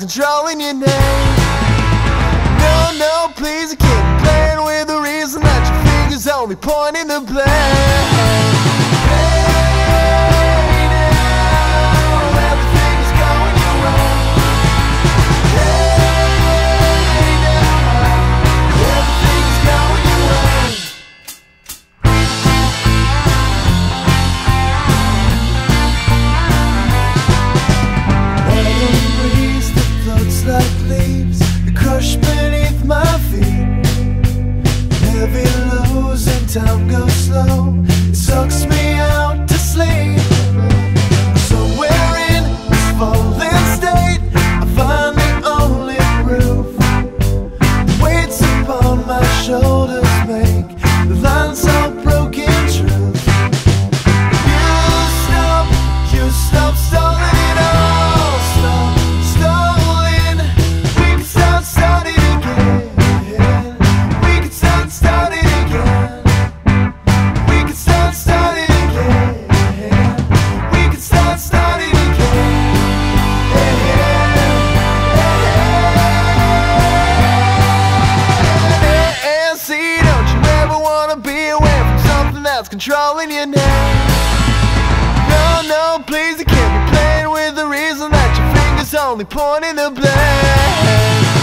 controlling your name. No, no, please, you can't be playing with the reason that your fingers only pointing the blame. Like leaves that crush beneath my feet, heavy lows and time goes slow. It sucks me out to sleep. Somewhere in this fallen state, I find the only proof. The weights upon my shoulders make the lines so broken truth. You stop stalling it all. Stop stalling. We can start starting again. We can start starting again. We can start starting again. We can start starting again. And see, don't you ever wanna be away from something that's controlling your name? No, no, please, you can't be playing with the reason that your fingers only pointing the blame.